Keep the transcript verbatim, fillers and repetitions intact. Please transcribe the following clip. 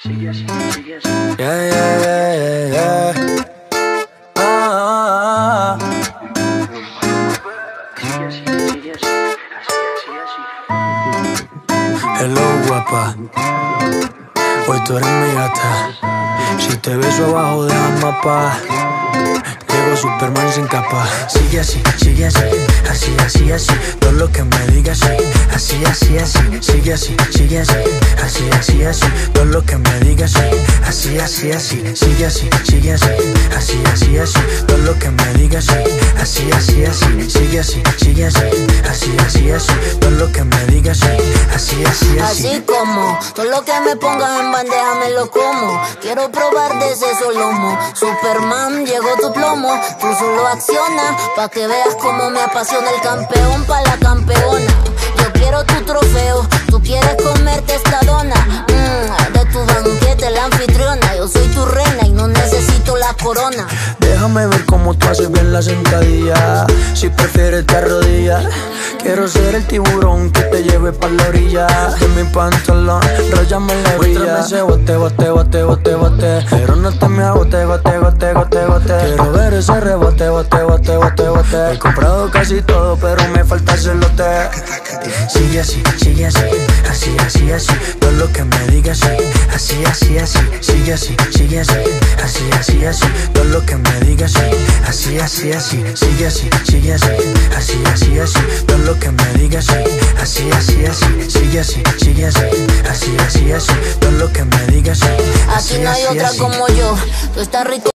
Sigue así, sigue así. Yeah, yeah, yeah, yeah, yeah. Ah, ah, ah. Sigue así, sigue así. Así, así, así. Hello, guapa. Hoy tú eres mi gata. Si te beso abajo deja el mapa. Llego Superman sin capa. Sigue así, sigue así. Así, así, así. Todo lo que me digas, sí. Así, así, así. Sigue así, sigue así. Así, así, así. Todo lo que me digas, sí. Así, así, así. Sigue así, sigue así. Así, así, así. Todo lo que me digas, sí. Así, así, así. Sigue así, sigue así. Así, así, así. Todo lo que me digas, sí. Así, así, así. Así como todo lo que me pongas en bandeja me lo como. Quiero probar de ese solomo. Superman, llegó tu plomo. Tú solo acciona pa' que veas cómo me apasiona el campeón pa' la campeona. Yo quiero tu trofeo, tú quieres comerte esta dona. Mmm, de tu banquete la anfitriona. Yo soy tu reina y no necesito la corona. Déjame ver cómo tú haces bien la sentadilla. Si prefieres te arrodillas. Quiero ser el tiburón que te lleve pa' la orilla. De mi pantalón, ráyame la orilla. Muéstrame ese bote, bote, bote, bote, bote. Pero no te me agote, gote, gote, gote, gote. Quiero ver ese rebote, bote, bote, bote, bote. He comprado casi todo, pero me falta el celote. Sigue así, sigue así. Así, así, así. Todo lo que me digas, sí. Así, así, así. Sigue así, sigue así. Así, así, así. Todo lo que me digas, sí. Así, así, así. Sigue así, sigue así. Así, así, así. Todo lo que me digas, sí. Así, así, así. Sigue así, sigue así. Así, así, así. Todo lo que me digas, sí. Aquí no hay otra como yo. Tú estás rico.